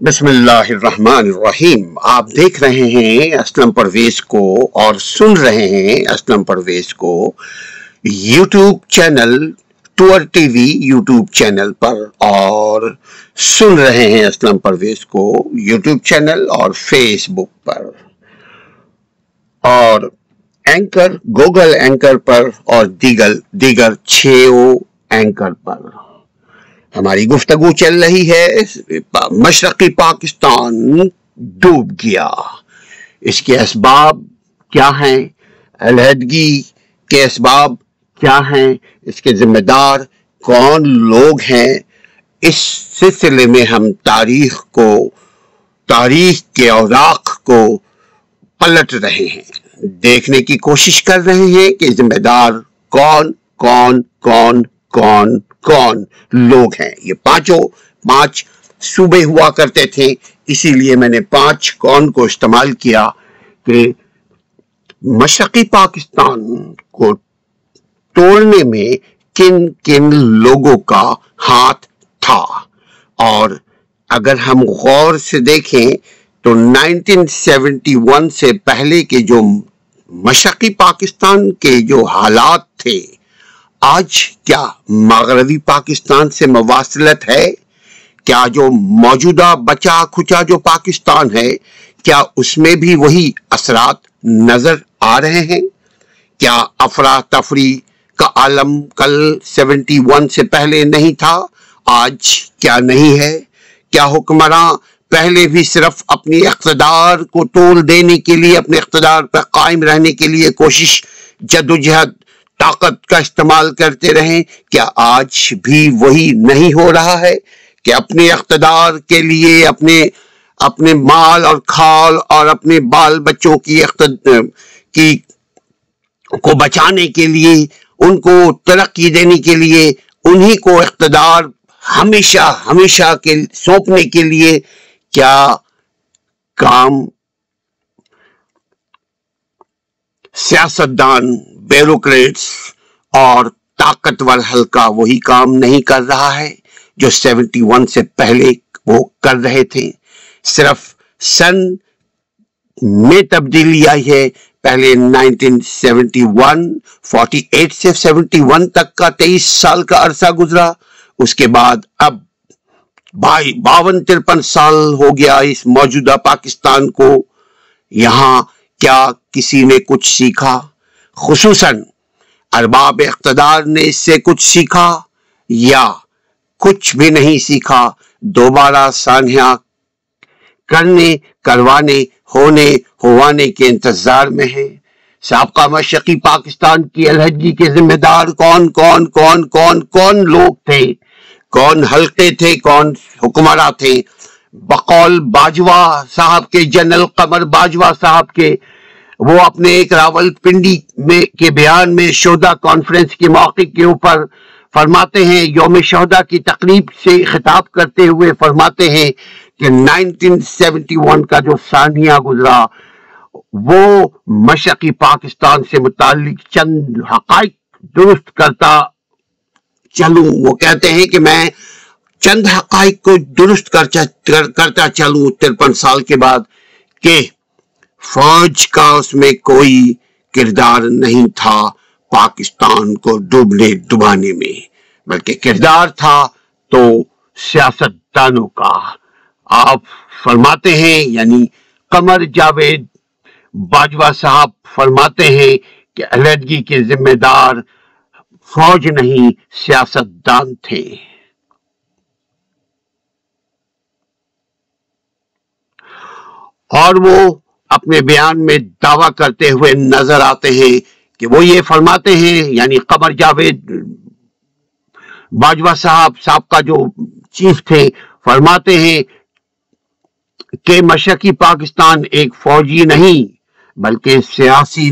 बिस्मिल्लाहिर्रहमानिर्रहीम। आप देख रहे हैं असलम परवेज को और सुन रहे हैं असलम परवेज को YouTube channel tour TV YouTube channel पर, और सुन रहे हैं असलम परवेज को यूट्यूब चैनल और फेसबुक पर और एंकर, गूगल एंकर पर और दीगर 6 एंकर पर। हमारी गुफ्तगू चल रही है मशरक़ी पाकिस्तान डूब गया, इसके असबाब क्या हैं, अलहदगी के असबाब क्या हैं, इसके जिम्मेदार कौन लोग हैं। इस सिलसिले में हम तारीख के औराक को पलट रहे हैं, देखने की कोशिश कर रहे हैं कि जिम्मेदार कौन लोग हैं। ये पांच सूबे हुआ करते थे, इसीलिए मैंने 5 कौन को इस्तेमाल किया कि मशरक़ी पाकिस्तान को तोड़ने में किन किन लोगों का हाथ था। और अगर हम गौर से देखें तो 1971 से पहले के जो मशरक़ी पाकिस्तान के जो हालात थे, आज क्या मगरबी पाकिस्तान से मवासिलत है? क्या जो मौजूदा बचा खुचा जो पाकिस्तान है, क्या उसमें भी वही असरात नजर आ रहे हैं? क्या अफरा तफरी का आलम कल 71 से पहले नहीं था, आज क्या नहीं है? क्या हुक्मरान पहले भी सिर्फ अपनी इक़्तिदार को तोड़ देने के लिए, अपने इक़्तिदार पर कायम रहने के लिए कोशिश, जद्दोजहद, ताकत का इस्तेमाल करते रहें? क्या आज भी वही नहीं हो रहा है कि अपने इक़्तिदार के लिए, अपने माल और खाल और अपने बाल बच्चों को बचाने के लिए, उनको तरक्की देने के लिए, उन्हीं को इक़्तिदार हमेशा के सौंपने के लिए क्या काम सियासतदान, ब्यूरोक्रेट्स और ताकतवर हल्का वही काम नहीं कर रहा है जो 71 से पहले वो कर रहे थे? सिर्फ सन में तब्दीली आई है। पहले 1971 48 से 71 तक का 23 साल का अरसा गुजरा, उसके बाद अब 52-53 साल हो गया इस मौजूदा पाकिस्तान को। यहां क्या किसी ने कुछ सीखा? खुसूसन अरबाब इक़्तिदार ने इससे कुछ सीखा या कुछ भी नहीं सीखा? दोबारा सान्या करने, करवाने, होवाने के इंतजार में है। साबका मशरक़ी पाकिस्तान की अलहदगी के जिम्मेदार कौन लोग थे, कौन हल्के थे, कौन हुक्मरां थे? बकौल बाजवा साहब के, जनरल कमर बाजवा साहब के, वो अपने एक रावलपिंडी में के बयान में शोहदा कॉन्फ्रेंस के मौके के ऊपर फरमाते हैं, यौम शोहदा की तकरीब से खिताब करते हुए फरमाते हैं कि 1971 का जो सानिया गुजरा वो मशरक़ी पाकिस्तान से मुताल्लिक चंद हक़ाइक़ दुरुस्त करता चलूं। वो कहते हैं कि मैं चंद हक़ाइक़ को दुरुस्त करता चलूं 53 साल के बाद, कि फौज का उसमें कोई किरदार नहीं था पाकिस्तान को डुबाने में, बल्कि किरदार था तो सियासतदानों का। आप फरमाते हैं, यानी कमर जावेद बाजवा साहब फरमाते हैं कि अलहदगी के जिम्मेदार फौज नहीं, सियासतदान थे। और वो अपने बयान में दावा करते हुए नजर आते हैं कि वो ये फरमाते हैं, यानी कमर जावेद बाजवा साहब का जो चीफ थे, फरमाते हैं कि मशरक़ी पाकिस्तान एक फौजी नहीं बल्कि सियासी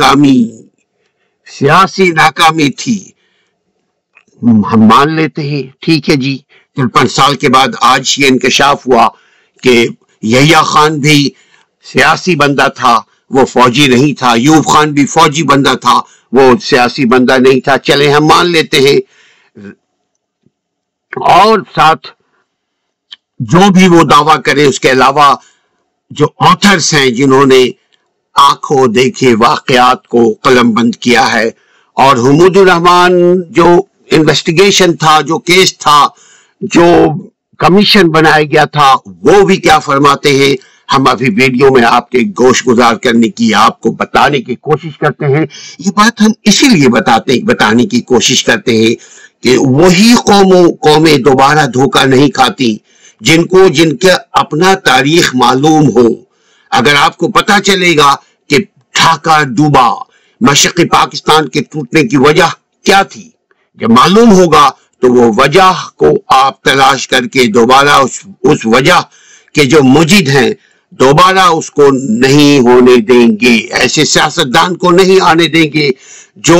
नाकामी थी। हम मान लेते हैं, ठीक है जी, 53 साल के बाद आज ये इंकशाफ हुआ कि यहिया खान भी सियासी बंदा था, वो फौजी नहीं था। यूब खान भी फौजी बंदा था, वो सियासी बंदा नहीं था। चले हम मान लेते हैं। और साथ جو بھی وہ دعویٰ کرے، اس کے علاوہ جو آتھرز ہیں جنہوں نے آنکھوں دیکھے واقعات کو قلم بند کیا ہے، اور حمود الرحمان جو انویسٹیگیشن تھا، جو کیس تھا، جو کمیشن بنایا گیا تھا، وہ بھی کیا فرماتے ہیں، ہم ابھی ویڈیو میں آپ کے گوش گزار کرنے کی، آپ کو بتانے کی کوشش کرتے ہیں۔ یہ بات ہم اسی لیے بتانے کی کوشش کرتے ہیں کہ وہی قومیں دوبارہ دھوکہ نہیں کھاتی جن کا اپنا تاریخ معلوم ہو۔ اگر آپ کو پتا چلے گا کہ ڈھاکہ ڈوبا، مشرقی پاکستان کے ٹوٹنے کی وجہ کیا تھی، جب معلوم ہوگا تو وہ وجہ کو آپ تلاش کر کے دوبارہ اس وجہ کے جو مجید ہیں دوبارہ اس کو نہیں ہونے دیں گے، ایسے سیاستدان کو نہیں آنے دیں گے جو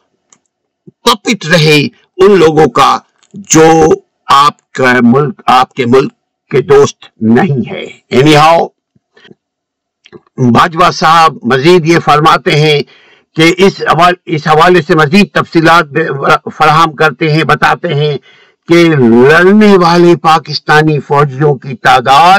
پپٹ رہے ان لوگوں کا جو آپ کے ملک کے دوست نہیں ہے۔ anyhow باجوہ صاحب مزید یہ فرماتے ہیں کہ اس حوالے سے مزید تفصیلات فراہم کرتے ہیں، بتاتے ہیں کہ لڑنے والے پاکستانی فوجیوں کی تعداد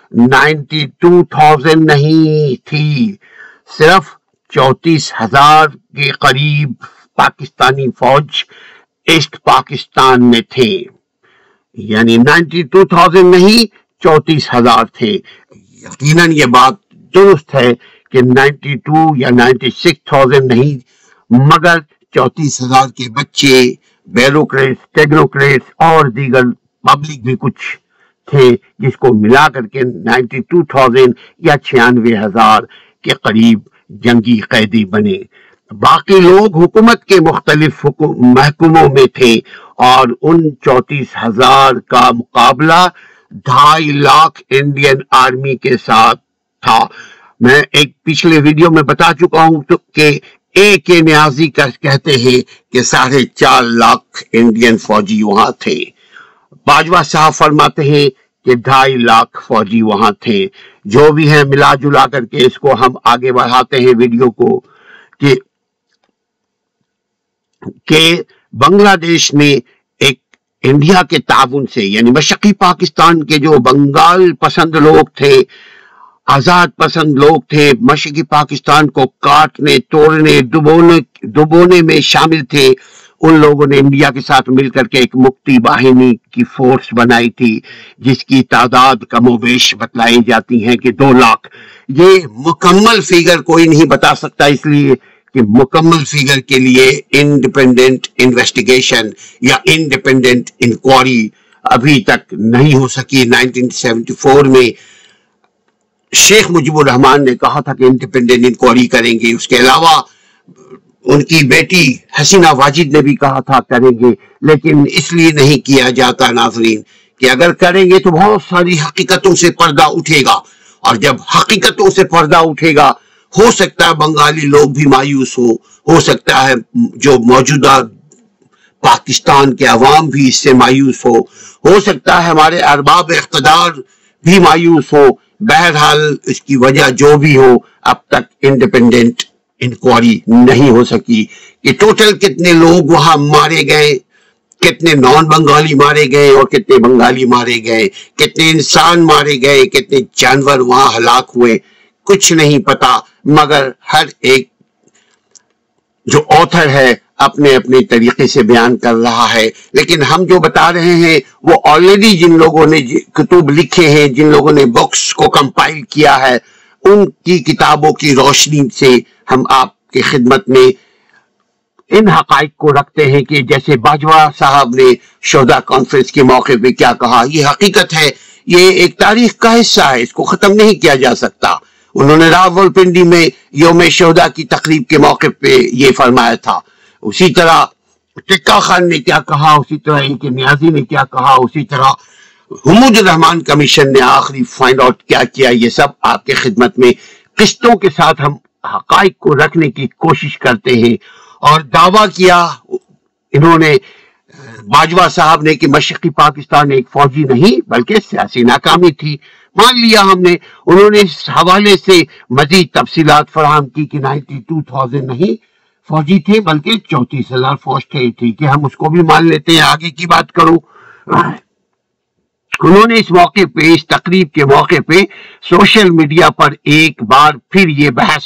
92,000 نہیں تھی، صرف 34,000 کے قریب پاکستانی فوج ایسٹ پاکستان میں تھے، یعنی 92,000 نہیں 34,000 تھے۔ یقیناً یہ بات درست ہے کہ 92 یا 96,000 نہیں، مگر 34,000 کے بچے، بیوروکریٹس، ٹیکنوکریٹس اور دیگر پبلک بھی کچھ تھے، جس کو ملا کر کے 92,000 یا 96,000 کے قریب جنگی قیدی بنے۔ باقی لوگ حکومت کے مختلف محکموں میں تھے اور ان 34,000 کا مقابلہ 2.5 لاکھ انڈین آرمی کے ساتھ تھا۔ میں ایک پچھلے ویڈیو میں بتا چکا ہوں کہ ایک نیازی کہتے ہیں کہ 4.5 لاکھ انڈین فوجی وہاں تھے۔ باجوہ صاحب فرماتے ہیں کہ 2.5 لاکھ فوجی وہاں تھے۔ جو بھی ہیں ملا جلا کر کے اس کو ہم آگے بڑھاتے ہیں ویڈیو کو کہ بنگلہ دیش نے ایک انڈیا کے تعاون سے، یعنی مشرقی پاکستان کے جو بنگال پسند لوگ تھے، آزاد پسند لوگ تھے، مشرقی پاکستان کو کاٹنے، توڑنے، ڈبونے میں شامل تھے، ان لوگوں نے انڈیا کے ساتھ مل کر کے ایک مکتی باہنی کی فورس بنائی تھی، جس کی تعداد کم و بیش بتلائی جاتی ہیں کہ 2 لاکھ۔ یہ مکمل فیگر کوئی نہیں بتا سکتا، اس لیے کہ مکمل فیگر کے لیے انڈیپینڈنٹ انویسٹیگیشن یا انڈیپینڈنٹ انکوائری ابھی تک نہیں ہو سکی۔ 1974 میں شیخ مجیب الرحمان نے کہا تھا کہ انڈیپینڈنٹ انکوائری کریں گے، اس کے علاوہ ان کی بیٹی حسینہ واجد نے بھی کہا تھا کریں گے، لیکن اس لیے نہیں کیا جاتا ناظرین کہ اگر کریں گے تو بہت ساری حقیقتوں سے پردہ اٹھے گا، اور جب حقیقتوں سے پردہ اٹھے گا ہو سکتا ہے بنگالی لوگ بھی مایوس ہو سکتا ہے جو موجودہ پاکستان کے عوام بھی اس سے مایوس ہو سکتا ہے ہمارے ارباب اقتدار بھی مایوس ہو۔ بہرحال اس کی وجہ جو بھی ہو، اب تک انڈیپینڈنٹ انکوائری نہیں ہو سکی کہ ٹوٹل کتنے لوگ وہاں مارے گئے، کتنے نان بنگالی مارے گئے اور کتنے بنگالی مارے گئے، کتنے انسان مارے گئے، کتنے جانور وہاں ہلاک ہوئے، کچھ نہیں پتا، مگر ہر ایک جو آتھر ہے اپنے اپنے طریقے سے بیان کر رہا ہے۔ لیکن ہم جو بتا رہے ہیں وہ آلریڈی جن لوگوں نے کتب لکھے ہیں، جن لوگوں نے بکس کو کمپائل کیا ہے، ان کی کتابوں کی روشنی سے ہم آپ کی خدمت میں ان حقائق کو رکھتے ہیں کہ جیسے باجوہ صاحب نے شہداء کانفرنس کے موقع پہ کیا کہا، یہ حقیقت ہے، یہ ایک تاریخ کا حصہ ہے، اس کو ختم نہیں کیا جا سکتا۔ انہوں نے راولپنڈی میں یوم شہداء کی تقریب کے موقع پہ یہ فرمایا تھا، اسی طرح ٹکا خان نے کیا کہا، اسی طرح ان کے نیازی نے کیا کہا، اسی طرح حمود الرحمان کمیشن نے آخری فائنڈ آؤٹ کیا کیا، یہ سب آپ کے خدمت میں قسطوں کے ساتھ ہم حقائق کو رکھنے کی کوشش کرتے ہیں۔ اور دعویٰ کیا انہوں نے باجوہ صاحب نے کہ مشرقی پاکستان ایک فوجی نہیں بلکہ سیاسی ناکامی تھی، مان لیا ہم نے۔ انہوں نے اس حوالے سے مزید تفصیلات فراہم کی کہ 92,000 نہیں فوجی تھے بلکہ 34,000 فوج تھے، ٹھیک ہے، ہم اس کو بھی مان لیتے ہیں۔ آگے کی بات کروں انہوں نے اس موقع پہ، اس تقریب کے موقع پہ سوشل میڈیا پر ایک بار پھر یہ بحث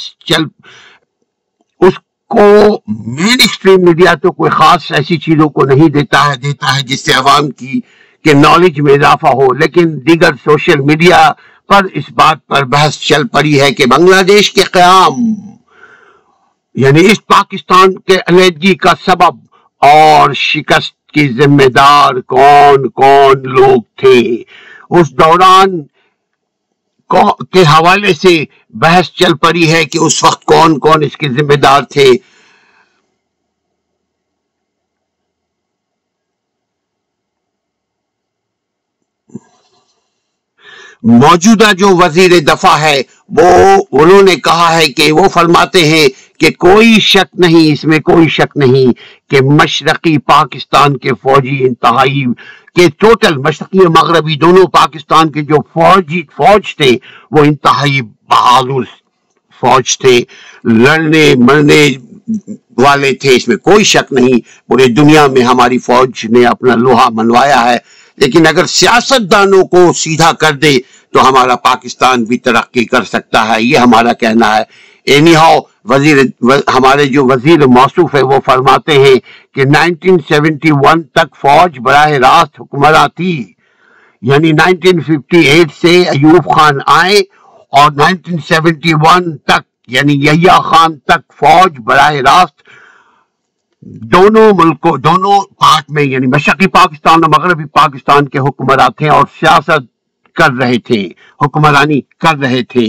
اس کو مین ایکسٹریم میڈیا تو کوئی خاص ایسی چیزوں کو نہیں دیتا ہے جس سے عوام کے نالج میں اضافہ ہو، لیکن دیگر سوشل میڈیا پر اس بات پر بحث چل پڑی ہے کہ بنگلہ دیش کے قیام، یعنی اس پاکستان کے علیحدگی کا سبب اور شکست کی ذمہ دار کون کون لوگ تھے۔ اس دوران کے حوالے سے بحث چل پڑی ہے کہ اس وقت کون کون اس کے ذمہ دار تھے۔ موجودہ جو وزیر دفاع ہے انہوں نے کہا ہے کہ وہ فرماتے ہیں کہ کوئی شک نہیں، اس میں کوئی شک نہیں کہ مشرقی پاکستان کے فوجی انتہائی کہ ٹوٹل مشرقی اور مغربی دونوں پاکستان کے جو فوج تھے وہ انتہائی بہادر فوج تھے، لڑنے مرنے والے تھے، اس میں کوئی شک نہیں۔ پورے دنیا میں ہماری فوج نے اپنا لوہا منوایا ہے، لیکن اگر سیاست دانوں کو سیدھا کر دے تو ہمارا پاکستان بھی ترقی کر سکتا ہے، یہ ہمارا کہنا ہے۔ اینی ہاؤ ہمارے جو وزیر موصوف ہے وہ فرماتے ہیں کہ 1971 تک فوج براہ راست حکمراں تھی، یعنی 1958 سے ایوب خان آئے اور 1971 تک یعنی یحییٰ خان تک فوج براہ راست دونوں پارٹ میں یعنی مشرقی پاکستان اور مغربی پاکستان کے حکمراں تھے اور سیاست کر رہے تھے، حکمرانی کر رہے تھے۔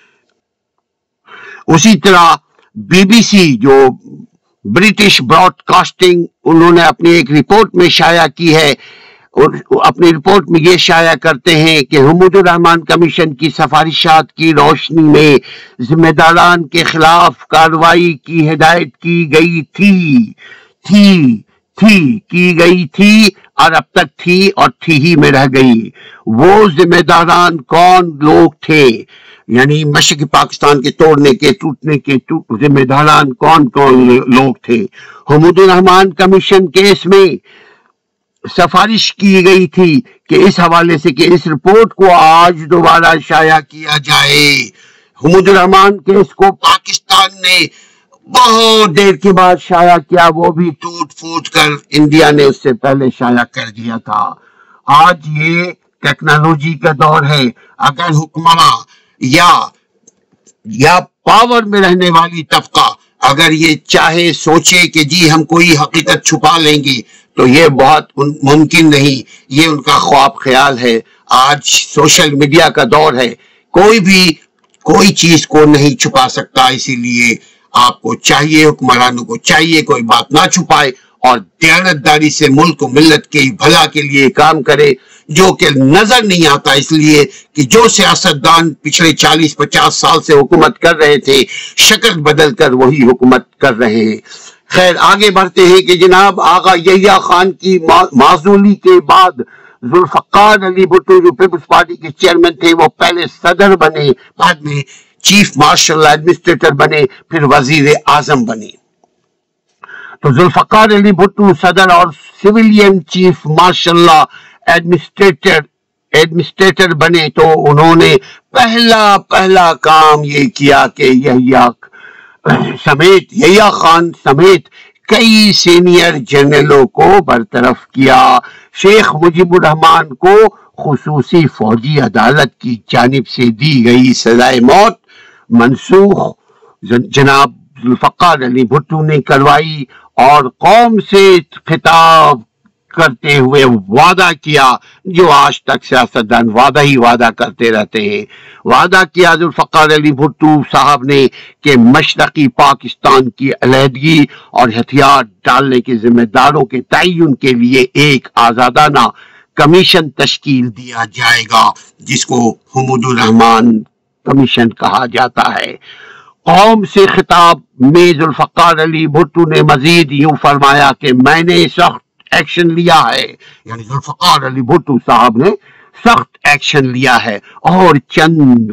اسی طرح بی بی سی جو برٹش براڈ کاسٹنگ، انہوں نے اپنی ایک رپورٹ میں شائع کی ہے، اپنی رپورٹ میں یہ شائع کرتے ہیں کہ حمود الرحمن کمیشن کی سفارشات کی روشنی میں ذمہ داران کے خلاف کارروائی کی ہدایت کی گئی تھی اور اب تک تھی اور تھی ہی میں رہ گئی۔ وہ ذمہ داران کون لوگ تھے، یعنی مشرقی پاکستان کے توڑنے کے ٹوٹنے کے ذمہ داران کون کون لوگ تھے۔ حمود الرحمن کمیشن کیس میں سفارش کی گئی تھی کہ اس حوالے سے کہ اس رپورٹ کو آج دوبارہ شائع کیا جائے۔ حمود الرحمن کیس کو پاکستان نے بہت دیر کے بعد شائع کیا، وہ بھی ٹوٹ پھوٹ کر، انڈیا نے اس سے پہلے شائع کر دیا تھا۔ آج یہ ٹیکنالوجی کا دور ہے، اگر حکمراں یا پاور میں رہنے والی طبقہ اگر یہ چاہے سوچے کہ جی ہم کوئی حقیقت چھپا لیں گے تو یہ بہت ممکن نہیں، یہ ان کا خواب خیال ہے۔ آج سوشل میڈیا کا دور ہے، کوئی چیز کو نہیں چھپا سکتا، اسی لیے آپ کو چاہیے، حکمرانوں کو چاہیے کوئی بات نہ چھپائے اور دیانتداری سے ملک و ملت کے بھلا کے لیے کام کرے، جو کہ نظر نہیں آتا، اس لیے کہ جو سیاستدان پچھلے 40-50 سال سے حکومت کر رہے تھے شکل بدل کر وہی حکومت کر رہے ہیں۔ خیر آگے بڑھتے ہیں کہ جناب آغا یحییٰ خان کی معزولی کے بعد ذوالفقار علی بھٹو جو پیپلز پارٹی کے چیئرمین تھے وہ پہلے صدر بنے، بعد میں چیف مارشل ایڈمنسٹریٹر بنے، پھر وزیر اعظم بنے۔ تو ذوالفقار علی بھٹو صدر اور سویلین چیف مارشل ایڈمنسٹریٹر بنے تو انہوں نے پہلا کام یہ کیا کہ یحییٰ خان سمیت کئی سینئر جنرلوں کو برطرف کیا۔ شیخ مجیب الرحمن کو خصوصی فوجی عدالت کی جانب سے دی گئی سزائے موت منسوخ جناب ذوالفقار علی بھٹو نے کروائی اور قوم سے خطاب کرتے ہوئے وعدہ کیا، جو آج تک سیاستدان وعدہ کرتے رہتے ہیں۔ وعدہ کیا ذوالفقار علی بھٹو صاحب نے کہ مشرقی پاکستان کی علیحدگی اور ہتھیار ڈالنے کے ذمہ داروں کے تعین کے لیے ایک آزادانہ کمیشن تشکیل دیا جائے گا، جس کو حمود الرحمن کمیشن کہا جاتا ہے۔ قوم سے خطاب میں ذوالفقار علی بھٹو نے مزید یوں فرمایا کہ میں نے سخت ایکشن لیا ہے، یعنی ذوالفقار علی بھٹو صاحب نے سخت ایکشن لیا ہے اور چند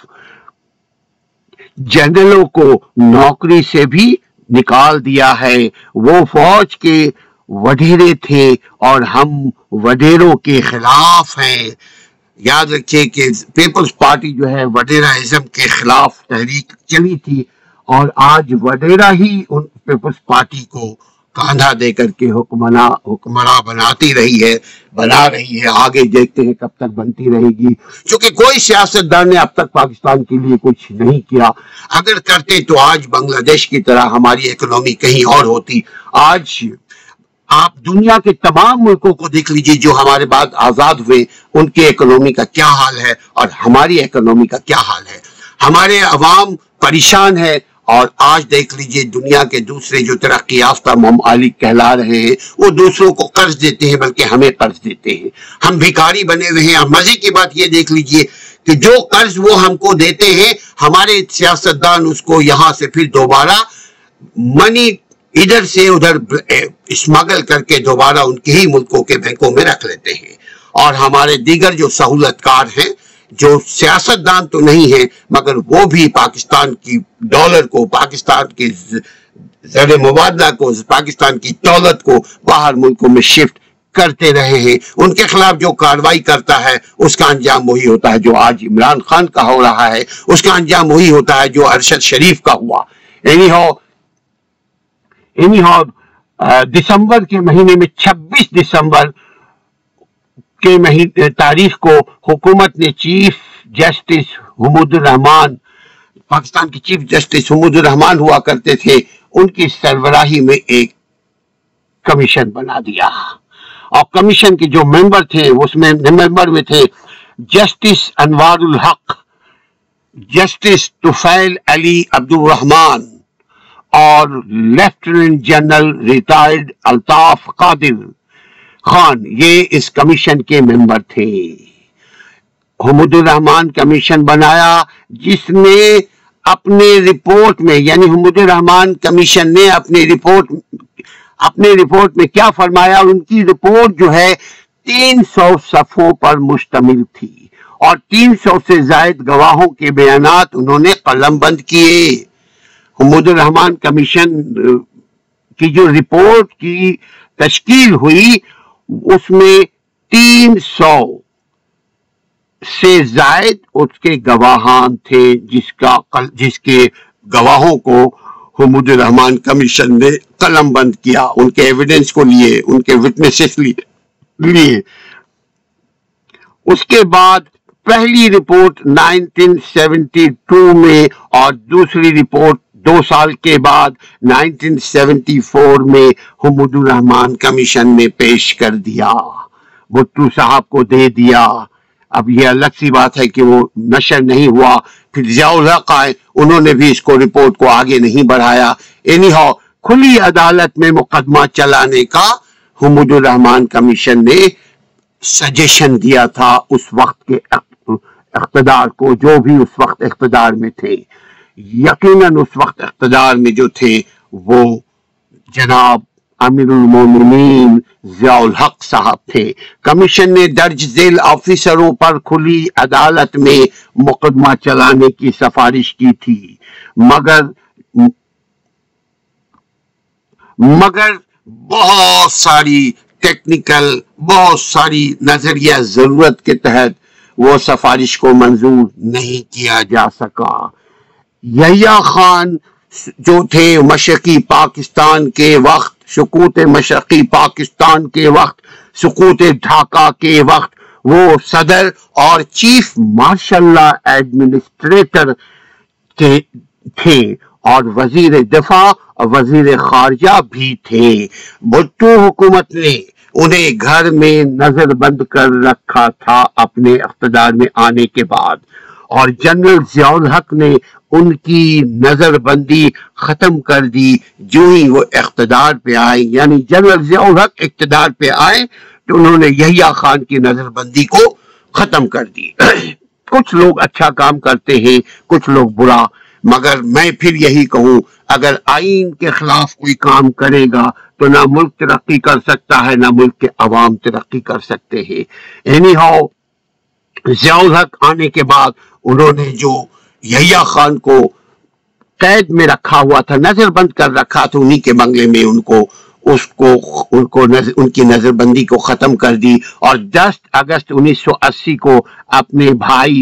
جنرلوں کو نوکری سے بھی نکال دیا ہے۔ وہ فوج کے وڈیرے تھے اور ہم وڈیروں کے خلاف ہیں. یاد رکھیے کہ پیپلز پارٹی جو ہے وڈیرا ازم کے خلاف تحریک چلی تھی اور آج وڈیرا ہی ان پیپلز پارٹی کو کاندھا دے کر کے حکمراں بنا رہی ہے. آگے دیکھتے ہیں کب تک بنتی رہے گی، کیونکہ کوئی سیاستدان نے اب تک پاکستان کے لیے کچھ نہیں کیا. اگر کرتے تو آج بنگلہ دیش کی طرح ہماری اکنومی کہیں اور ہوتی. آج آپ دنیا کے تمام ملکوں کو دیکھ لیجئے جو ہمارے بعد آزاد ہوئے، ان کے اکنومی کا کیا حال ہے اور ہماری اکنومی کا کیا حال ہے. ہمارے عوام پریشان ہے، اور آج دیکھ لیجئے دنیا کے دوسرے جو ترقی یافتہ ممالک کہلا رہے ہیں وہ دوسروں کو قرض دیتے ہیں، بلکہ ہمیں قرض دیتے ہیں. ہم بھکاری بنے ہوئے ہیں. اور مزے کی بات یہ دیکھ لیجئے کہ جو قرض وہ ہم کو دیتے ہیں، ہمارے سیاستدان اس کو یہاں سے پھر دوبارہ منی ادھر سے ادھر اسمگل کر کے دوبارہ ان کے ہی ملکوں کے بینکوں میں رکھ لیتے ہیں. اور ہمارے دیگر جو سہولت کار ہیں، جو سیاستدان تو نہیں ہیں مگر وہ بھی پاکستان کی ڈالر کو، پاکستان کی زر مبادلہ کو، پاکستان کی دولت کو باہر ملکوں میں شفٹ کرتے رہے ہیں. ان کے خلاف جو کاروائی کرتا ہے اس کا انجام وہی ہوتا ہے جو آج عمران خان کا ہو رہا ہے. اس کا انجام وہی ہوتا ہے جو ارشد شریف کا ہوا. دسمبر کے مہینے میں 26 دسمبر کے تاریخ کو حکومت نے چیف جسٹس حمود الرحمان، پاکستان کی چیف جسٹس حمود الرحمان ہوا کرتے تھے، ان کی سربراہی میں ایک کمیشن بنا دیا. اور کمیشن کے جو ممبر تھے اس میں ممبر میں تھے جسٹس انوار الحق، جسٹس طفیل علی عبد الرحمان اور lieutenant general retired Altaf Qadir Khan. یہ اس کمیشن کے ممبر تھے. حمود الرحمان کمیشن بنایا جس نے اپنے رپورٹ میں، یعنی حمود الرحمان کمیشن نے اپنے رپورٹ میں کیا فرمایا؟ ان کی رپورٹ جو ہے 300 صفحوں پر مشتمل تھی اور 300 سے زائد گواہوں کے بیانات انہوں نے قلم بند کیے. حمود الرحمان کمیشن کی جو رپورٹ کی تشکیل ہوئی اس میں 300 سے زائد اس کے گواہان تھے جس کے گواہوں کو حمود الرحمان کمیشن نے قلم بند کیا، ان کے ایویڈنس کو لیے، ان کے وٹنسز لیے. اس کے بعد پہلی رپورٹ 1972 میں اور دوسری رپورٹ 2 سال کے بعد 1974 میں حمود الرحمان کمیشن نے پیش کر دیا، بھٹو صاحب کو دے دیا. اب یہ الگ سی بات ہے کہ وہ نشر نہیں ہوا. پھر ضیاء الحق آئے، انہوں نے بھی اس کو رپورٹ کو آگے نہیں بڑھایا. کھلی عدالت میں مقدمہ چلانے کا حمود الرحمان کمیشن نے سجیشن دیا تھا اس وقت کے اقتدار کو، جو بھی اس وقت اقتدار میں تھے. یقیناً اس وقت اقتدار میں جو تھے وہ جناب امیر المومنین ضیاء الحق صاحب تھے. کمیشن نے درج ذیل آفیسروں پر کھلی عدالت میں مقدمہ چلانے کی سفارش کی تھی، مگر بہت ساری ٹیکنیکل، بہت ساری نظریہ ضرورت کے تحت وہ سفارش کو منظور نہیں کیا جا سکا. یحییٰ خان جو تھے مشرقی پاکستان کے وقت، سقوط مشرقی پاکستان کے وقت، سقوط ڈھاکہ کے وقت وہ صدر اور چیف مارشل ایڈمنسٹریٹر تھے اور وزیر دفاع اور وزیر خارجہ بھی تھے. بھٹو حکومت نے انہیں گھر میں نظر بند کر رکھا تھا اپنے اقتدار میں آنے کے بعد، اور جنرل ضیاء الحق نے ان کی نظر بندی ختم کر دی جو ہی وہ اقتدار پہ آئے. یعنی جنرل ضیاء الحق اقتدار پہ آئے تو انہوں نے یحییٰ خان کی نظر بندی کو ختم کر دی. کچھ لوگ اچھا کام کرتے ہیں، کچھ لوگ برا، مگر میں پھر یہی کہوں اگر آئین کے خلاف کوئی کام کرے گا تو نہ ملک ترقی کر سکتا ہے نہ ملک کے عوام ترقی کر سکتے ہیں. ضیاء الحق آنے کے بعد انہوں نے جو یحییٰ خان کو قید میں رکھا ہوا تھا، نظر بند کر رکھا تھا انہی کے بنگلے میں، ان کو ان کی نظر بندی کو ختم کر دی اور 10 اگست 1980 کو اپنے بھائی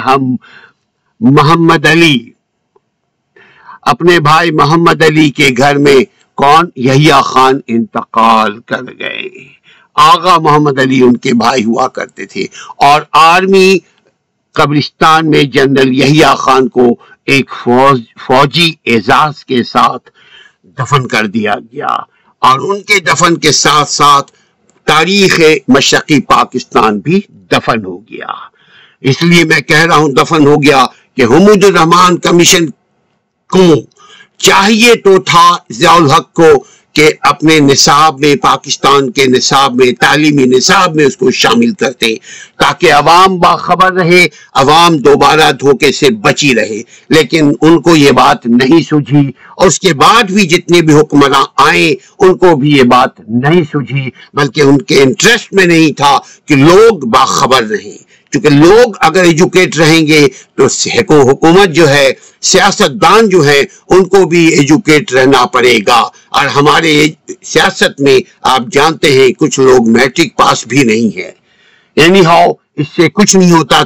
محمد علی کے گھر میں یحییٰ خان انتقال کر گئے۔ آغا محمد علی ان کے بھائی ہوا کرتے تھے اور آرمی قبرستان میں جنرل یحییٰ خان کو ایک فوجی اعزاز کے ساتھ دفن کر دیا گیا اور ان کے دفن کے ساتھ ساتھ تاریخ مشرقی پاکستان بھی دفن ہو گیا۔ اس لیے میں کہہ رہا ہوں دفن ہو گیا کہ حمود الرحمن کمیشن کو چاہیے تو تھا ضیاء الحق کو کہ اپنے نصاب میں، پاکستان کے نصاب میں، تعلیمی نصاب میں اس کو شامل کرتے تاکہ عوام باخبر رہے، عوام دوبارہ دھوکے سے بچی رہے، لیکن ان کو یہ بات نہیں سوجھی اور اس کے بعد بھی جتنے بھی حکمراں آئے ان کو بھی یہ بات نہیں سوجھی، بلکہ ان کے انٹرسٹ میں نہیں تھا کہ لوگ باخبر رہیں، کیونکہ لوگ اگر ایجوکیٹ رہیں گے تو حکومت جو ہے، سیاستدان جو ہے، ان کو بھی ایجوکیٹ رہنا پڑے گا۔ اور ہمارے سیاست میں آپ جانتے ہیں کچھ لوگ میٹرک پاس بھی نہیں ہے۔ یعنی اس سے کچھ نہیں ہوتا،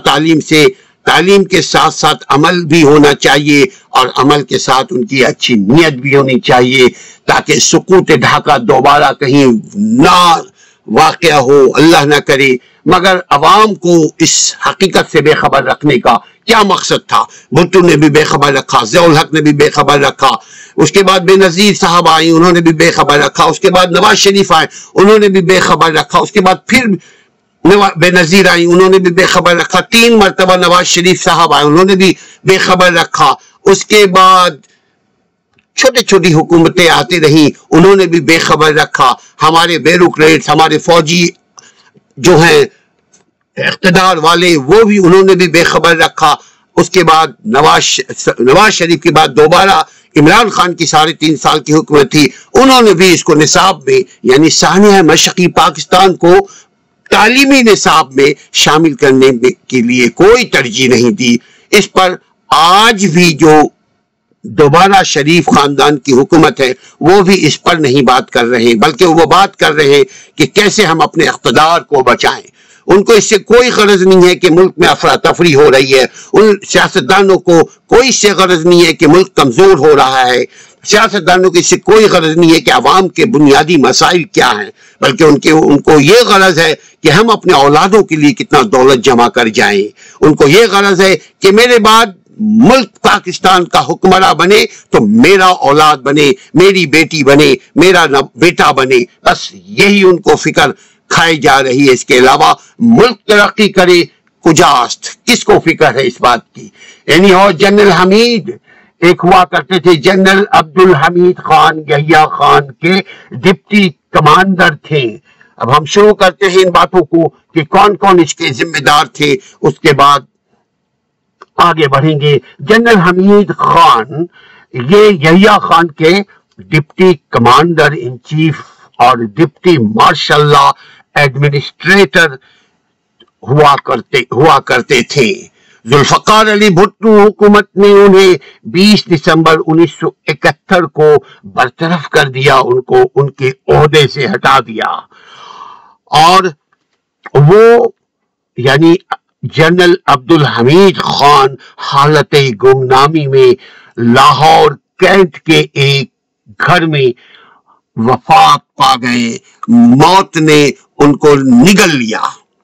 تعلیم کے ساتھ ساتھ عمل بھی ہونا چاہیے اور عمل کے ساتھ ان کی اچھی نیت بھی ہونی چاہیے تاکہ سقوط ڈھاکہ دوبارہ کہیں نہ واقعہ ہو، اللہ نہ کرے۔ مگر عوام کو اس حقیقت سے بے خبر رکھنے کا کیا مقصد تھا؟ بھٹو نے بھی بے خبر رکھا، ضیاء الحق نے بھی بے خبر رکھا، اس کے بعد بے نظیر صاحب آئیں، انہوں نے بھی بے خبر رکھا، اس کے بعد نواز شریف آئے، انہوں نے بھی بے خبر رکھا، اس کے بعد پھر بے نظیر آئیں، انہوں نے بھی بے خبر رکھا، 3 مرتبہ نواز شریف صاحب آئے، انہوں نے بھی بے خبر رکھا، اس کے بعد چھوٹی چھوٹی حکومتیں آتی رہیں، انہوں نے بھی بے خبر رکھا، ہمارے بیوروکریٹس، ہمارے فوجی جو ہیں اقتدار والے، وہ بھی انہوں نے بھی بے خبر رکھا۔ اس کے بعد نواز شریف کے بعد دوبارہ عمران خان کی 3.5 سال کی حکومت تھی، انہوں نے بھی اس کو نصاب میں، یعنی سانحہ مشرقی پاکستان کو تعلیمی نصاب میں شامل کرنے کے لیے کوئی ترجیح نہیں دی۔ اس پر آج بھی جو دوبارہ شریف خاندان کی حکومت ہے وہ بھی اس پر نہیں بات کر رہے، بلکہ وہ بات کر رہے ہیں کہ کیسے ہم اپنے اقتدار کو بچائیں۔ ان کو اس سے کوئی غرض نہیں ہے کہ ملک میں افراتفری ہو رہی ہے، ان سیاستدانوں کو کوئی اس سے غرض نہیں ہے کہ ملک کمزور ہو رہا ہے، سیاستدانوں کی اس سے کوئی غرض نہیں ہے کہ عوام کے بنیادی مسائل کیا ہیں، بلکہ ان کو یہ غرض ہے کہ ہم اپنے اولادوں کے لیے کتنا دولت جمع کر جائیں۔ ان کو یہ غرض ہے کہ میرے بعد ملک پاکستان کا حکمراں بنے تو میرا اولاد بنے، میری بیٹی بنے، میرا بیٹا بنے، بس یہی ان کو فکر کھائی جا رہی ہے۔ اس کے علاوہ ملک ترقی کرے کجاست، کس کو فکر ہے اس بات کی؟ یعنی اور جنرل حمید ایک ہوا کرتے تھے، جنرل عبدالحمید خان یحییٰ خان کے ڈپٹی کمانڈر تھے۔ اب ہم شروع کرتے ہیں ان باتوں کو کہ کون کون اس کے ذمہ دار تھے، اس کے بعد آگے بڑھیں گے۔ جنرل حمید خان یہ یحییٰ خان کے ڈپٹی کمانڈر ان چیف اور ڈپٹی مارشل لا ایڈمنسٹریٹر ہوا کرتے تھے۔ ذوالفقار علی بھٹو حکومت نے انہیں 20 دسمبر 1971 کو برطرف کر دیا، ان کے عہدے سے ہٹا دیا، اور وہ یعنی جنرل عبدالحمید خان حالت گمنامی میں لاہور کینٹ کے ایک گھر میں وفات پا گئے، موت نے ان کو نگل لیا۔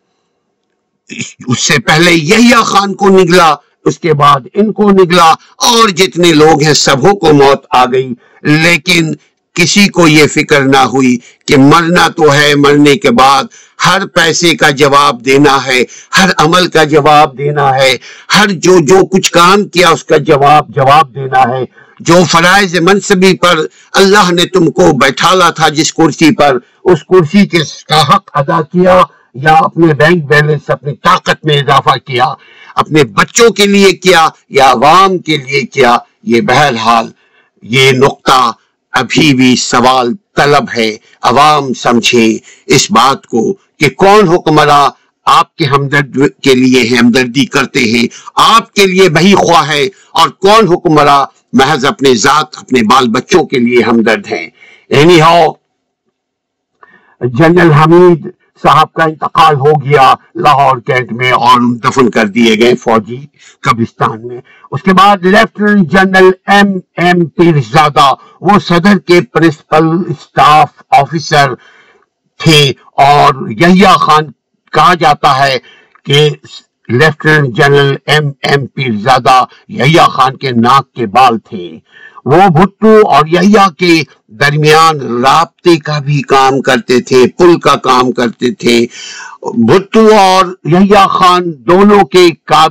اس سے پہلے یحییٰ خان کو نگلا، اس کے بعد ان کو نگلا، اور جتنے لوگ ہیں سبوں کو موت آ گئی، لیکن کسی کو یہ فکر نہ ہوئی کہ مرنا تو ہے، مرنے کے بعد ہر پیسے کا جواب دینا ہے، ہر عمل کا جواب دینا ہے، ہر جو کچھ کام کیا اس کا جواب دینا ہے۔ جو فرائض منصبی پر اللہ نے تم کو بیٹھالا تھا جس کرسی پر، اس کرسی کا حق ادا کیا، یا اپنے بینک بیلنس، اپنی طاقت میں اضافہ کیا، اپنے بچوں کے لیے کیا یا عوام کے لیے کیا، یہ بہرحال یہ نقطہ ابھی بھی سوال طلب ہے۔ عوام سمجھے اس بات کو کہ کون حکمراں آپ کے ہمدرد کے لیے ہمدردی کرتے ہیں، آپ کے لیے بہی خواہ ہے، اور کون حکمراں محض اپنے ذات، اپنے بال بچوں کے لیے ہمدرد ہیں۔ जनरल हमीद साहब का इंतकाल हो गया लाहौर कैंट में और दफन कर दिए गए फौजी कब्रिस्तान में। उसके बाद लेफ्टिनेंट जनरल M.M. पीरजादा, वो सदर के प्रिंसिपल स्टाफ ऑफिसर थे और यहिया खान कहा जाता है कि lieutenant general M.M. Pirzada Yahya Khan के नाक के बाल थे। वो भुट्टो और यहिया के दरमियान राब्ते का भी काम करते थे, पुल का काम करते थे। भुट्टो और यहिया खान दोनों के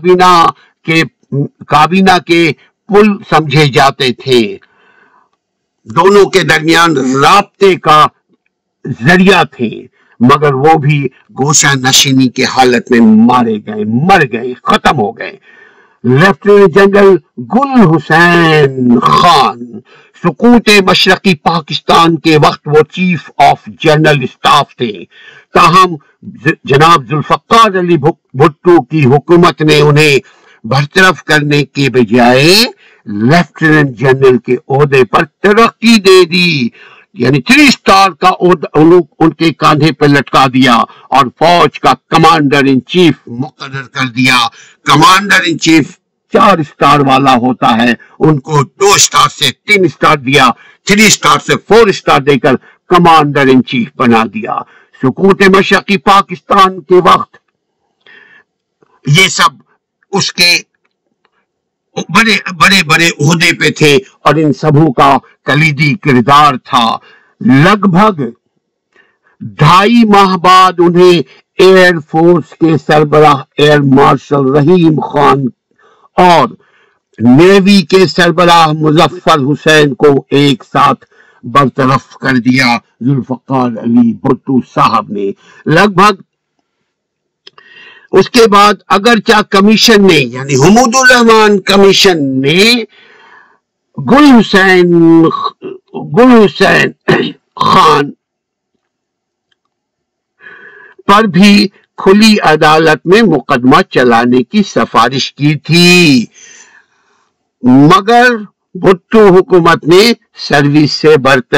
काबीना के पुल समझे जाते थे, दोनों के दरमियान राब्ते का जरिया थे, मगर वो भी गोशा नशीनी के हालत में मर गए, खत्म हो गए। लेफ्टिनेंट जनरल गुल हुसैन खान सुकूत मशरकी पाकिस्तान के वक्त वो चीफ ऑफ जनरल स्टाफ थे, ताहम जनाब जुल्फकार अली भुट्टो की हुकूमत ने उन्हें बरतरफ करने के बजाय लेफ्टिनेंट जनरल के ओहदे पर तरक्की दे दी, यानी 3 स्टार का उनके कांधे पर लटका दिया और फौज का कमांडर इन चीफ मुकर्रर कर दिया। कमांडर इन चीफ 4 स्टार वाला होता है, उनको 2 स्टार से 3 स्टार दिया, 3 स्टार से 4 स्टार देकर कमांडर इन चीफ बना दिया। सुकूत मशरकी पाकिस्तान के वक्त ये सब उसके बड़े ओहदे पे थे और इन सबों का कलीदी किरदार था। लगभग 2.5 माह बाद उन्हें एयर फोर्स के सरबराह एयर मार्शल रहीम खान और नेवी के सरबराह मुजफ्फर हुसैन को एक साथ बरतरफ कर दिया जुल्फकार अली भुट्टो साहब ने। लगभग उसके बाद अगरचा कमीशन ने, यानी हुमूदुर रहमान कमीशन ने गुल हुसैन खान पर भी खुली अदालत में मुकदमा चलाने की सिफारिश की थी, मगर भुट्टो हुकूमत ने सर्विस से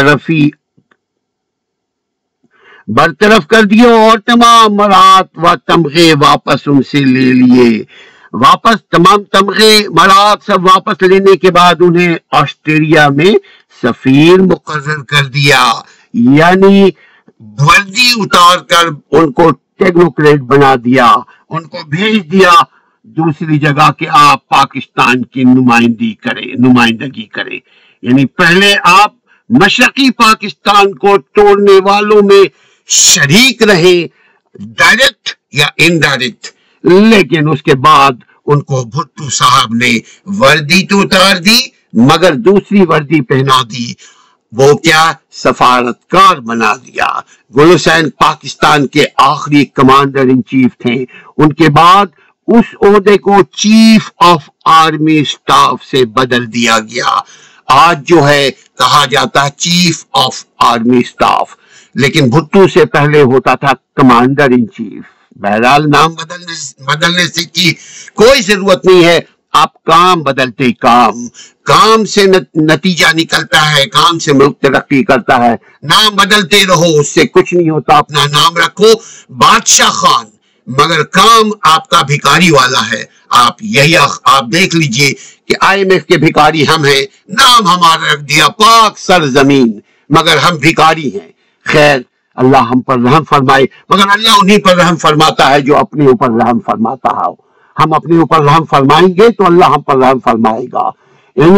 बरतरफ कर दिया और तमाम मरात व तमगे वापस उनसे ले लिए। तमाम तमगे मरात सब वापस लेने के बाद उन्हें ऑस्ट्रेलिया में सफीर मुकर्रर कर दिया, यानी वर्दी उतार कर उनको टेक्नोक्रेट बना दिया, उनको भेज दिया दूसरी जगह कि आप पाकिस्तान की नुमाइंदगी करें। यानी पहले आप मशरकी पाकिस्तान को तोड़ने वालों में शरीक रहे, डायरेक्ट या इनडायरेक्ट, लेकिन उसके बाद उनको भुट्टो साहब ने वर्दी तो उतार दी मगर दूसरी वर्दी पहना दी, वो क्या, सफारतकार बना दिया। गुल हुसैन पाकिस्तान के आखिरी कमांडर इन चीफ थे। उनके बाद उस ओहदे को चीफ ऑफ आर्मी स्टाफ से बदल दिया गया। आज जो है कहा जाता है चीफ ऑफ आर्मी स्टाफ, लेकिन भुट्टो से पहले होता था कमांडर इन चीफ। बहरहाल नाम बदलने से की कोई जरूरत नहीं है, आप काम बदलते काम से नतीजा निकलता है, काम से मुल्क तरक्की करता है। नाम बदलते रहो, उससे कुछ नहीं होता। अपना नाम रखो बादशाह खान, मगर काम आपका भिखारी वाला है। आप देख लीजिए कि IMF के भिखारी हम हैं, नाम हमारा रख दिया पाक सरजमीन, मगर हम भिखारी हैं। खैर, अल्लाह हम पर रहम फरमाए, मगर अल्लाह उन्हीं पर रहम फरमाता है जो अपने ऊपर रहम फरमाता है। हम अपने ऊपर रहम फरमाएंगे तो अल्लाह हम पर रहम फरमाएगा। यानी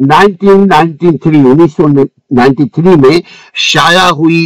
1993 में शाया हुई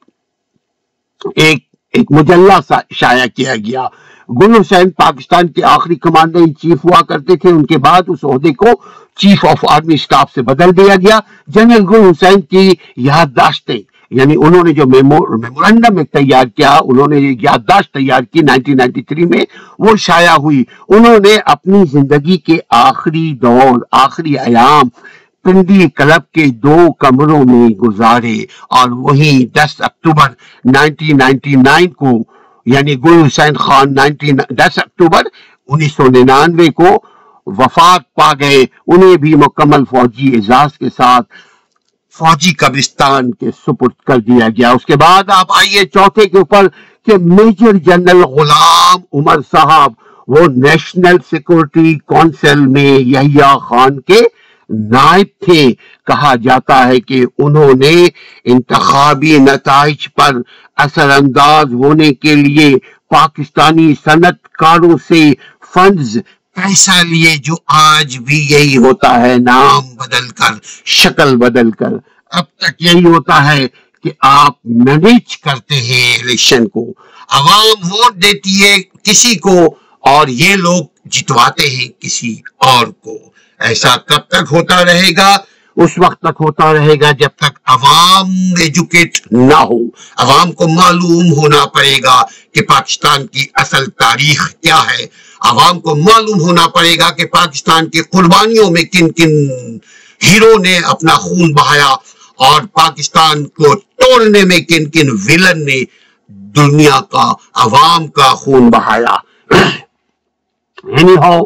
एक मुजल्ला शाया किया गया। गुल हुसैन पाकिस्तान के आखिरी कमांडर इन चीफ हुआ करते थे। उनके बाद उस ओहदे को चीफ ऑफ आर्मी स्टाफ से बदल दिया गया। जनरल गुल हुसैन की याददाश्तें, यानी उन्होंने जो मेमोरेंडम तैयार किया, उन्होंने याददाश्त तैयार की 1993 में, वो शाया हुई। उन्होंने अपनी जिंदगी के आखिरी अयाम पिंडी क्लब के 2 कमरों में गुजारे और वहीं 10 अक्टूबर 1999 को, यानी गुल हुसैन खान 10 अक्टूबर 1999 को वफात पा गए। उन्हें भी मुकम्मल फौजी एजाज के साथ फौजी कब्रिस्तान के सुपुर्द कर दिया गया। उसके बाद आप आइए चौथे के ऊपर कि मेजर जनरल गुलाम उमर साहब वो नेशनल सिक्योरिटी काउंसिल में यहिया खान के नायब थे। कहा जाता है कि उन्होंने इंतखाबी नताइज पर असरअंदाज होने के लिए पाकिस्तानी सनतकारों से फंड्स पैसा लिए, जो आज भी यही होता है, नाम बदलकर शक्ल बदलकर। अब तक यही होता है कि आप मैनेज करते हैं इलेक्शन को, अवाम वोट देती है किसी को और ये लोग जितवाते हैं किसी और को। ऐसा कब तक होता रहेगा? उस वक्त तक होता रहेगा जब तक अवाम एजुकेट ना हो। अवाम को मालूम होना पड़ेगा कि पाकिस्तान की असल तारीख क्या है। अवाम को मालूम होना पड़ेगा कि पाकिस्तान की कुर्बानियों में किन किन हीरो ने अपना खून बहाया और पाकिस्तान को तोड़ने में किन किन विलन ने दुनिया का अवाम का खून बहाया। एनीहाउ,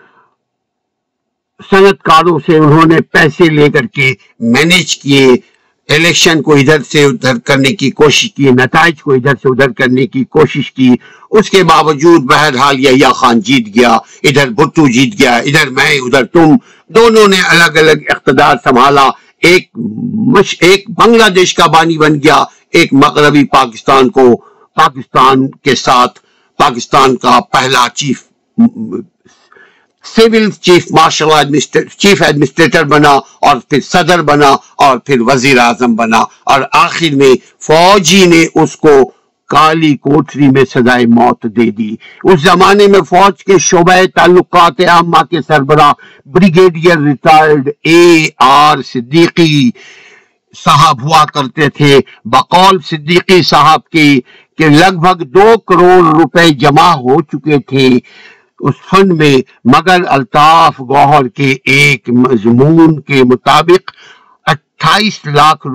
सनतकारों से उन्होंने पैसे लेकर के मैनेज किए, इलेक्शन को इधर से उधर करने की कोशिश की, नताइज को इधर से उधर करने की कोशिश की। उसके बावजूद बहरहाल यहिया खान जीत गया, इधर भुट्टो जीत गया, इधर मैं उधर तुम, दोनों ने अलग अलग इख्तिदार संभाला। एक बांग्लादेश का बानी बन गया, एक मगरबी पाकिस्तान को, पाकिस्तान के साथ पाकिस्तान का पहला civil chief martial chief administrator बना और फिर सदर बना और फिर वजीर आजम बना और आखिर में फौजी ने उसको काली कोठरी में सजाए मौत दे दी। उस जमाने में फौज के शोबे ताल्लुकात आमा के सरबराह ब्रिगेडियर रिटायर्ड AR सिद्दीकी साहब हुआ करते थे। बकौल सिद्दीकी साहब के लगभग 2 करोड़ रुपए जमा हो चुके थे उस फंड में, मगर अल्ताफ गौहर के एक मजमून के मुताबिक 28 लाख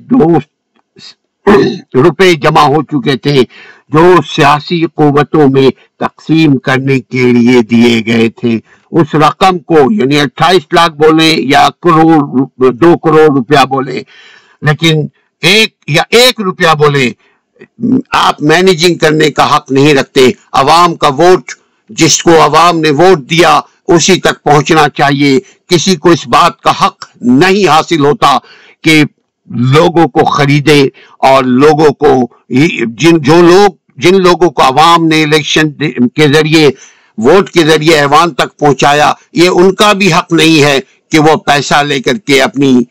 रुपए जमा हो चुके थे, जो सियासी कुव्वतों में तकसीम करने के लिए दिए गए थे। उस रकम को, यानी 28 लाख बोले या 2 करोड़ रुपया बोले, लेकिन 1 रुपया बोले, आप मैनेजिंग करने का हक नहीं रखते। अवाम का वोट, जिसको अवाम ने वोट दिया उसी तक पहुंचना चाहिए। किसी को इस बात का हक नहीं हासिल होता कि लोगों को खरीदे और लोगों को जिन लोगों को अवाम ने इलेक्शन के जरिए, वोट के जरिए ऐवान तक पहुंचाया, ये उनका भी हक नहीं है कि वो पैसा लेकर के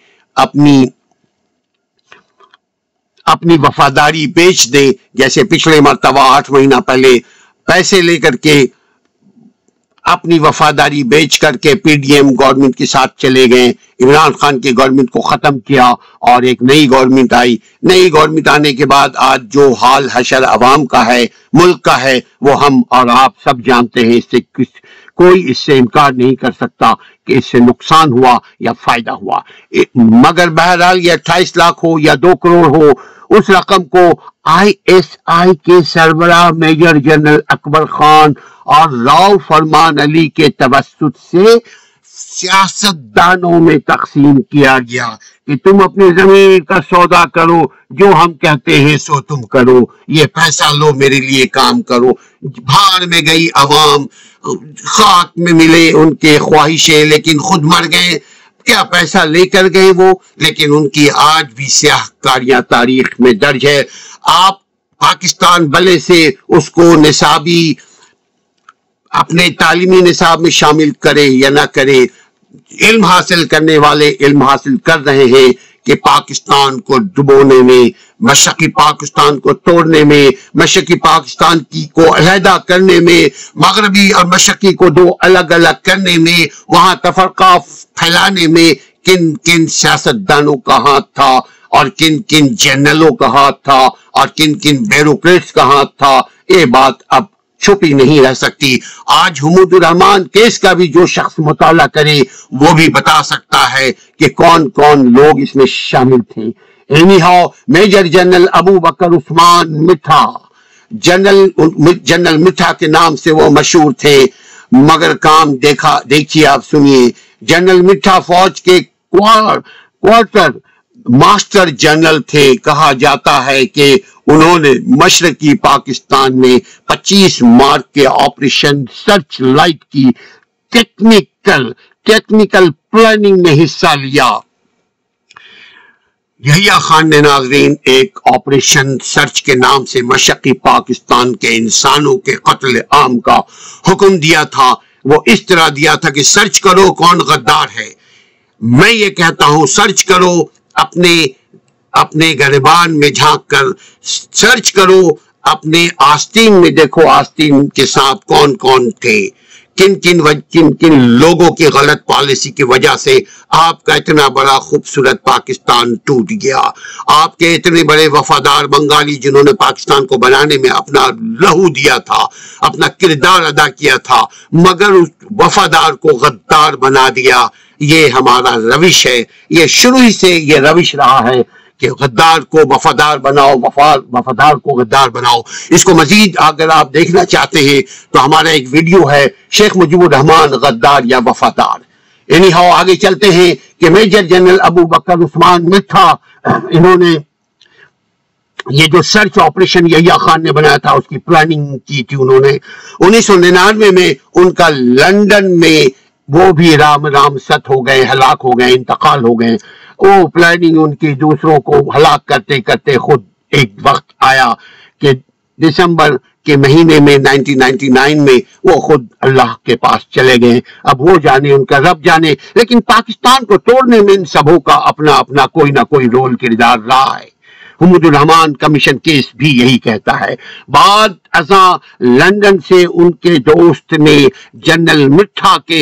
अपनी वफादारी बेच दे। जैसे पिछले मर्तबा 8 महीना पहले पैसे लेकर के अपनी वफादारी बेच करके PDM गवर्नमेंट के साथ चले गए, इमरान खान की गवर्नमेंट को खत्म किया और एक नई गवर्नमेंट आई। नई गवर्नमेंट आने के बाद आज जो हाल हशर अवाम का है, मुल्क का है, वो हम और आप सब जानते हैं। कोई इससे इनकार नहीं कर सकता कि इससे नुकसान हुआ या फायदा हुआ। मगर बहरहाल ये 28 लाख हो या 2 करोड़ हो, उस रकम को ISI के सरबराह मेजर जनरल अकबर खान और राव फरमान अली के तवस्सुत से सियासतदानों में तकसीम किया गया कि तुम अपनी जमीन का सौदा करो, जो हम कहते हैं सो तुम करो, ये पैसा लो, मेरे लिए काम करो। भाड़ में गई अवाम, खाक में मिले उनके ख्वाहिशें, लेकिन खुद मर गए। क्या पैसा लेकर गए वो, लेकिन उनकी आज भी स्याहकारियां तारीख में दर्ज है। आप पाकिस्तान भले से उसको निसाबी, अपने तालीमी निसाब में शामिल करे या ना करे, इल्म हासिल करने वाले इल्म हासिल कर रहे हैं कि पाकिस्तान को डुबोने में, मशरकी पाकिस्तान को तोड़ने में, मशरकी पाकिस्तान को अलहदा करने में, मगरबी और मशरकी को 2 अलग अलग करने में, वहां तफरका फैलाने में किन किन सियासतदानों का हाथ था और किन किन जनरलों का हाथ था और किन किन ब्यूरोक्रेट्स का हाथ था, ये बात अब छुपी नहीं रह सकती। आज हुमूदुर रहमान केस का भी जो शख्स मुताला करे वो भी बता सकता है कि कौन कौन लोग इसमें शामिल थे। Anyhow, major general Abu Bakar Usman Mitha, general मिठा के नाम से वो मशहूर थे, मगर काम देखिए आप सुनिए। जनरल मिठा फौज के क्वार्टर मास्टर जनरल थे। कहा जाता है कि उन्होंने मशरकी पाकिस्तान में 25 मार्च के ऑपरेशन सर्च लाइट की टेक्निकल प्लानिंग में हिस्सा लिया। यहिया खान ने नाज़रीन एक ऑपरेशन सर्च के नाम से मशरकी पाकिस्तान के इंसानों के कत्ल आम का हुक्म दिया था। वो इस तरह दिया था कि सर्च करो कौन गद्दार है। मैं ये कहता हूं सर्च करो, अपने गिरबान में झांक कर सर्च करो, अपने आस्तीन में देखो आस्तीन के साथ कौन कौन थे, किन किन लोगों की गलत पॉलिसी की वजह से आपका इतना बड़ा खूबसूरत पाकिस्तान टूट गया। आपके इतने बड़े वफादार बंगाली जिन्होंने पाकिस्तान को बनाने में अपना लहू दिया था, अपना किरदार अदा किया था, मगर उस वफादार को गद्दार बना दिया। ये हमारा रविश है, ये शुरू ही से ये रविश रहा है कि गद्दार को वफादार बनाओ, वफादार को गद्दार बनाओ। इसको मजीद अगर आप देखना चाहते हैं तो हमारा एक वीडियो है शेख मुजीबुर रहमान गद्दार या वफादार। एनी हाउ आगे चलते हैं कि मेजर जनरल अबू बकर उस्मान मिठा, इन्होंने ये जो सर्च ऑपरेशन यहिया खान ने बनाया था उसकी प्लानिंग की थी उन्होंने। 1999 में उनका लंदन में वो भी राम सत हो गए, हलाक हो गए, इंतकाल हो गए। वो प्लानिंग उनकी दूसरों को हलाक करते करते खुद एक वक्त आया कि दिसंबर के महीने में 1999 में वो खुद अल्लाह के पास चले गए। अब वो जाने, उनका रब जाने, लेकिन पाकिस्तान को तोड़ने में इन सबों का अपना अपना कोई ना कोई रोल किरदार रहा है। हुमूदुर रहमान कमीशन केस भी यही कहता है। बाद अज़ा लंदन से उनके दोस्त ने जनरल मिठा के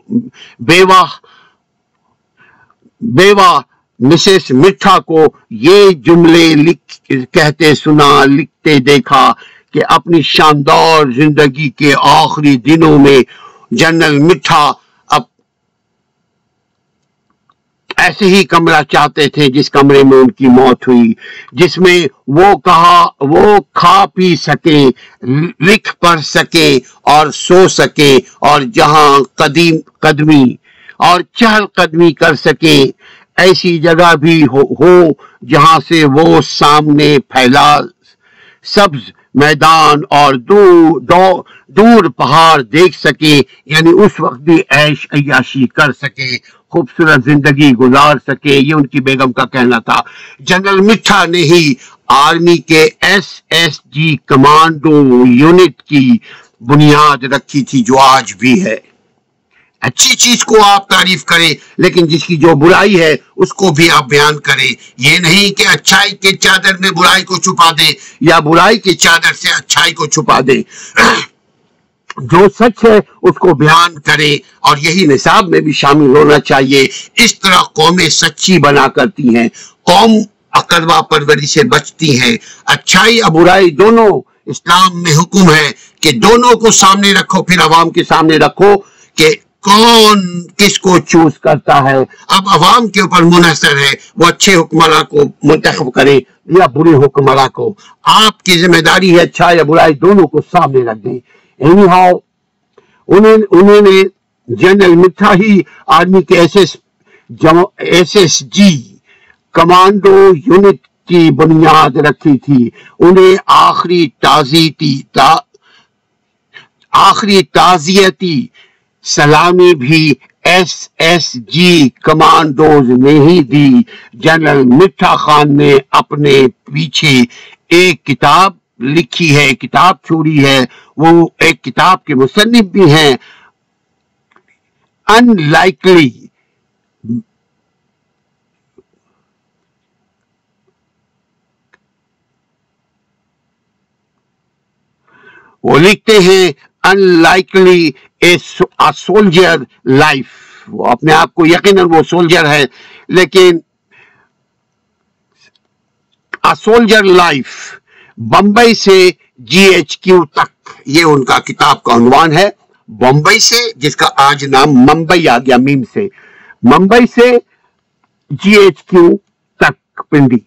बेवा मिसेस मिठा को ये जुमले कहते सुना, लिखते देखा कि अपनी शानदार जिंदगी के आखिरी दिनों में जनरल मिठा अब ऐसे ही कमरा चाहते थे जिस कमरे में उनकी मौत हुई, जिसमें वो खा पी सके, लिख पढ़ सके और सो सके, और जहां कदमी और चहल कदमी कर सके, ऐसी जगह भी हो जहां से वो सामने फैला सब्ज मैदान और दूर पहाड़ देख सके, यानी उस वक्त भी ऐश अय्याशी कर सके, खूबसूरत जिंदगी गुजार सके। ये उनकी बेगम का कहना था। जनरल मिठा ने ही आर्मी के SSG कमांडो यूनिट की बुनियाद रखी थी जो आज भी है। अच्छी चीज को आप तारीफ करें, लेकिन जिसकी जो बुराई है उसको भी आप बयान करें। ये नहीं कि अच्छाई के चादर में बुराई को छुपा दे या बुराई की चादर से अच्छाई को छुपा दे। जो सच है उसको बयान करे, और यही निसाब में भी शामिल होना चाहिए। इस तरह कौमें सच्ची बना करती हैं, कौम अकलवा परवरी से बचती है। अच्छाई और बुराई दोनों इस्लाम में हुक्म है कि दोनों को सामने रखो, फिर अवाम के सामने रखो कि कौन किसको चूज करता है। अब अवाम के ऊपर मुनहसर है वो अच्छे हुक्मरान को मुंतखब करे या बुरे हुक्मरान को। आपकी जिम्मेदारी है अच्छा या बुराई दोनों को सामने रख दें। एनी हाउ उन्होंने जनरल मिठा ही आर्मी के SSG कमांडो यूनिट की बुनियाद रखी थी। उन्हें आखिरी ताज़ियती सलामी भी SSG कमांडोज ने ही दी। जनरल मिठा खान ने अपने पीछे एक किताब लिखी है, किताब छोड़ी है, वो एक किताब के मुसन्निफ भी हैं। अनलाइकली वो लिखते हैं अनलाइकली ए सोल्जर लाइफ। वो अपने आप को यकीनन वो सोल्जर है, लेकिन अ सोल्जर लाइफ बंबई से GHQ तक, ये उनका किताब का उन्वान है। बंबई से, जिसका आज नाम मुंबई आ गया मीम से, मुंबई से GHQ तक पिंडी,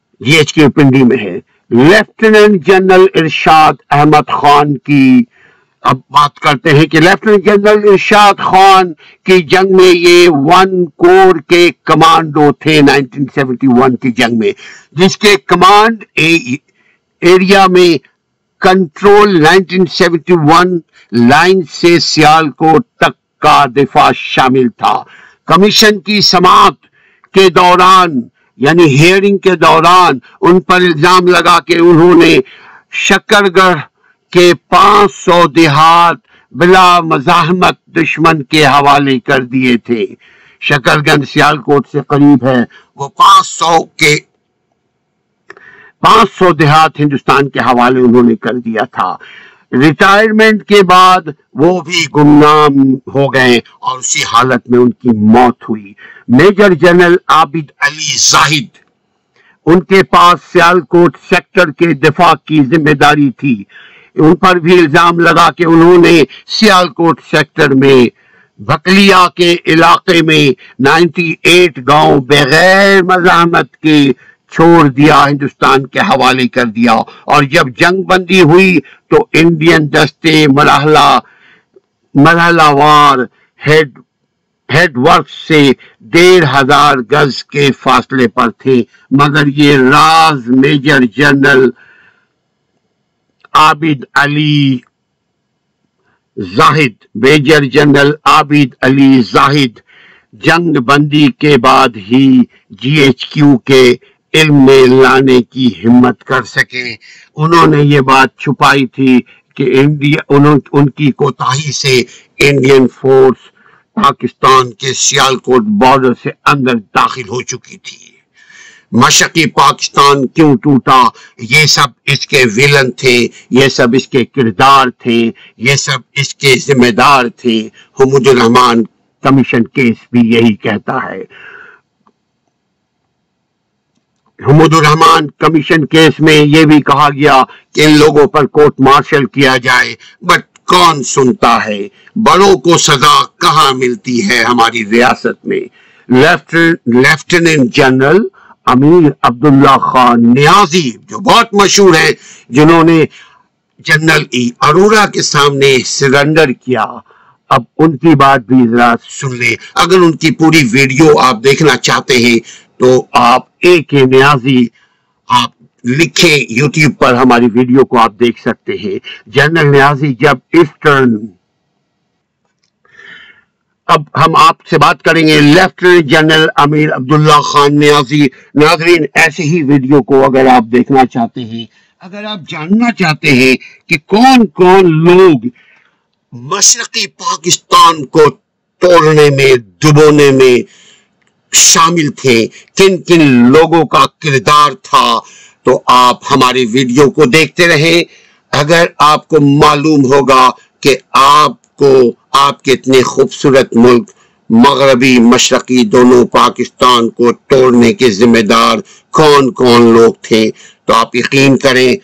GHQ पिंडी में है। लेफ्टिनेंट जनरल इरशाद अहमद खान की اب بات کرتے ہیں کہ لیفٹیننٹ جنرل ارشاد خان کی جنگ میں یہ 1 کور کے کمانڈو تھے 1971 کی جنگ میں، جس کے کمانڈ ایریا میں کنٹرول 1971 لائن سے سیالکوٹ تک کا دفاع شامل تھا۔ کمیشن کی سماعت کے دوران یعنی ہیئرنگ کے دوران ان پر الزام لگا کہ انہوں نے شکرگڑھ کے 500 دیہات بلا مزاحمت دشمن کے حوالے کر دیے تھے۔ شکرگڑھ سیالکوٹ سے قریب ہے، وہ 500 دیہات ہندوستان کے حوالے انہوں نے کر دیا تھا۔ ریٹائرمنٹ کے بعد وہ بھی گمنام ہو گئے اور اسی حالت میں ان کی موت ہوئی۔ میجر جنرل عابد علی زاہد، ان کے پاس سیالکوٹ سیکٹر کے دفاع کی ذمہ داری تھی۔ ان پر بھی الزام لگا کہ انہوں نے سیالکوٹ سیکٹر میں بھکلیا کے علاقے میں 98 گاؤں بغیر مزاحمت کے چھوڑ دیا، ہندوستان کے حوالے کر دیا، اور جب جنگ بندی ہوئی تو انڈین دستے مرحلہ وار ہیڈ ورک سے 1500 گز کے فاصلے پر تھے، مگر یہ راز میجر جنرل عابد علی زاہد جنگ بندی کے بعد ہی GHQ کے علم میں لانے کی ہمت کر سکے۔ انہوں نے یہ بات چھپائی تھی کہ ان کی کوتاہی سے انڈین فورس پاکستان کے سیالکوٹ بارڈر سے اندر داخل ہو چکی تھی۔ مشرقی پاکستان کیوں ٹوٹا، یہ سب اس کے ویلن تھے، یہ سب اس کے کردار تھے، یہ سب اس کے ذمہ دار تھے۔ حمود الرحمان کمیشن کیس بھی یہی کہتا ہے۔ حمود الرحمان کمیشن کیس میں یہ بھی کہا گیا کہ ان لوگوں پر کورٹ مارشل کیا جائے، بٹ کون سنتا ہے؟ بڑوں کو سزا کہاں ملتی ہے ہماری ریاست میں؟ لیفٹیننٹ جنرل امیر عبداللہ خان نیازی، جو بہت مشہور ہیں، جنہوں نے جنرل اروڑا کے سامنے سرنڈر کیا، اب ان کی بات بھی ذرا سن لیں۔ اگر ان کی پوری ویڈیو آپ دیکھنا چاہتے ہیں تو آپ AK نیازی آپ لکھیں یوٹیوب پر، ہماری ویڈیو کو آپ دیکھ سکتے ہیں۔ جنرل نیازی جب ایسٹرن، اب ہم آپ سے بات کریں گے لیفٹیننٹ جنرل امیر عبداللہ خان نیازی۔ ناظرین، ایسے ہی ویڈیو کو اگر آپ دیکھنا چاہتے ہیں، اگر آپ جاننا چاہتے ہیں کہ کون کون لوگ مشرقی پاکستان کو توڑنے میں، دبونے میں شامل تھے، کن کن لوگوں کا کردار تھا، تو آپ ہماری ویڈیو کو دیکھتے رہیں۔ اگر آپ کو معلوم ہوگا کہ آپ کے اتنے خوبصورت ملک مغربی مشرقی دونوں پاکستان کو توڑنے کے ذمہ دار کون کون لوگ تھے، تو آپ یقین کریں